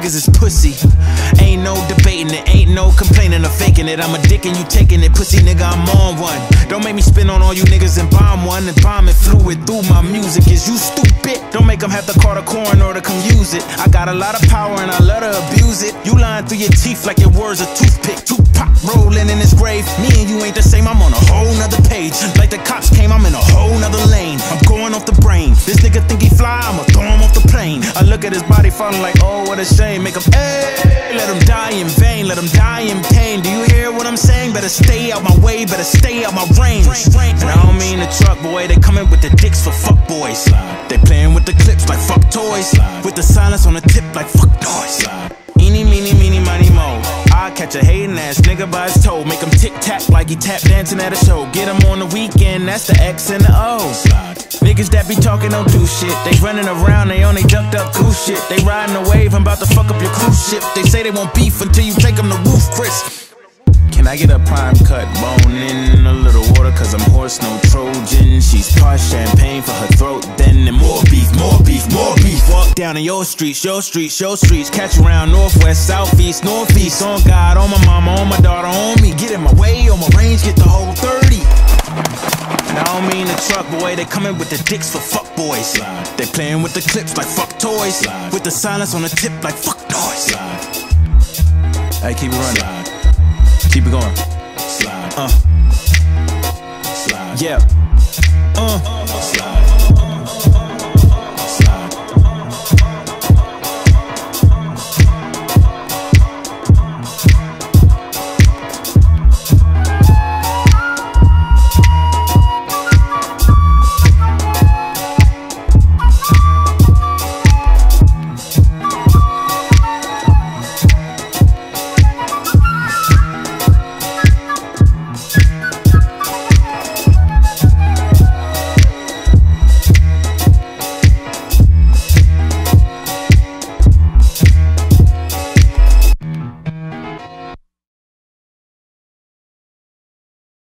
niggas is pussy. Ain't no debating it, ain't no complaining or faking it. I'm a dick and you taking it, pussy nigga, I'm on one. Don't make me spin on all you niggas and bomb one. And bomb it fluid through my music. Is you stupid? Don't make them have to call the coroner to come use it. I got a lot of power and I love to abuse it. You lying through your teeth like your words a toothpick. Tupac rolling in his grave. Me and you ain't the same, I'm on a whole nother page. Like the cops came, I'm in a whole nother lane. I'm going off the brain. This nigga think he fly, I'ma throw him off the plane. I look at his body falling like, oh, what a shame. Make him, hey, let him die in vain, let him die in pain. Do you hear what I'm saying? Better stay out my way, better stay out my range. And I don't mean the truck, boy, they coming with the dicks for fuck boys. They playing with the clips like fuck toys, with the silence on the tip like fuck noise. Eeny, meeny, meeny, miny, mo. I catch a hating ass nigga by his toe. Make him tic-tac like he tap dancing at a show. Get him on the weekend, that's the X and the O. Niggas that be talking don't do shit. They running around, they on they ducked up goose shit. They riding a wave, I'm about to fuck up your cruise ship. They say they won't beef until you take them to roof, Chris. Can I get a prime cut bone in a little water? Cause I'm horse, no Trojan. She's part champagne for her throat. Then more beef, more beef, more beef. Walk down in your streets, your streets, your streets. Catch around northwest, southeast, northeast. On God, on my mama, on my daughter, on me. Get in my way, on my range, get the whole 30. And I don't mean the truck, boy, they coming with the dicks for fuck boys. They playing with the clips like fuck toys, with the silence on the tip like fuck noise. Hey, keep it running. Keep it going. Yeah.